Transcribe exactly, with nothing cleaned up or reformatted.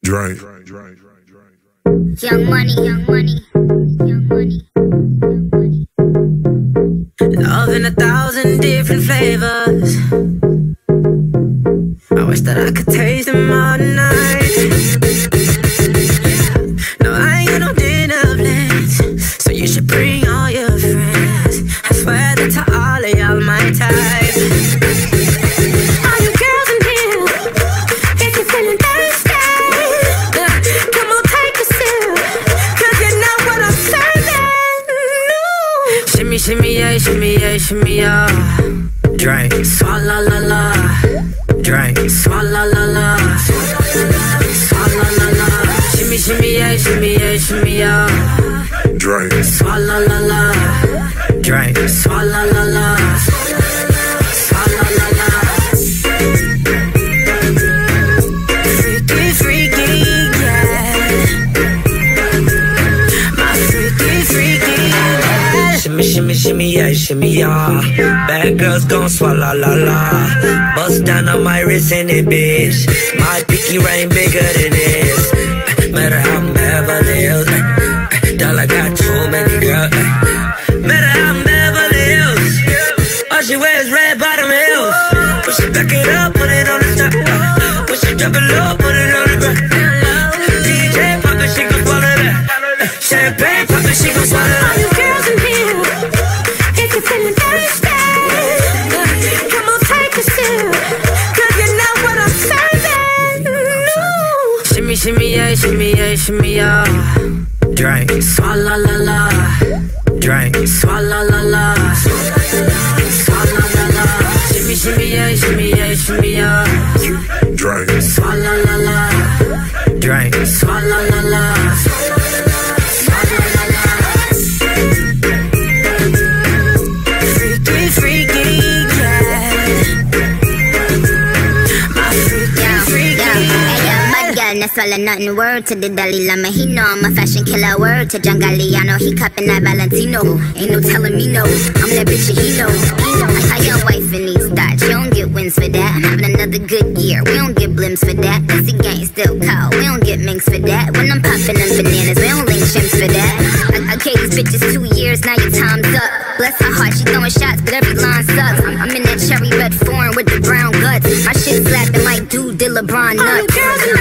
Drink. Young money, young money, young money, young money. Love in a thousand different flavors. I wish that I could taste them all night. No, I ain't got no dinner plans, so you should bring all your friends. I swear that to all of y'all my type. All you girls in here, if you're feeling thirsty, come on, take a sip, cause you know what I'm serving. No. Shimmy, shimmy, yeah, shimmy, yeah, shimmy, yeah. Drink, swalla la la. Drink, swalla la la. Swalla la la. Shimmy, shimmy, yeah, shimmy, yeah, shimmy, yeah. Drink. Swalla la la. Drink, swalla la la. Swalla la la. Freaky, freaky, yeah. My freaky, freaky, yeah. Shimmy, shimmy, shimmy, yeah, shimmy, yeah. Bad girls gon' swalla la la. Bust down on my wrist in it, bitch. My pinky ring bigger than this. Matter how I'm Beverly Hills. Dolla got too many girls. Matter how I'm Beverly Hills. All she wears red bottom heels. When she back it up, put it on the top. When she drop it low, put it on the ground. D J pop it, she gon' swallow that. Champagne pop it, she gon' swallow that. All you girls in here, if you're feeling thirsty, come on, take a sip, cause you know what I'm serving. No. Shimmy, shimmy, yeah, shimmy, yeah, shimmy, yeah. Drink, swalla la la. Drink, swalla la la. Swalla la la. Shimmy, shimmy, yeah, shimmy, yeah, shimmy, yeah. Drink. Swalla la la. Drink, swalla la la. Swalla la la. Freaky, freaky, yeah. My freaky, freaky, yeah. That's all or nothing. Word to the Dalai Lama, he know I'm a fashion killer. Word to John Galliano, he cupping that Valentino. Ain't no telling me no, I'm that bitch and he know. He know how your wife in these thoughts. You don't get wins for that. I'm having another good year, we don't get blimps for that. Cause the gang still cold, we don't get minks for that. When I'm popping them bananas, we don't link chimps for that. I, I gave these bitches two years, now your time's up. Bless her heart, she throwing shots, but every line sucks. I'm, I'm in that cherry red foreign with the brown guts. My shit slapping like dude did LeBron nuts.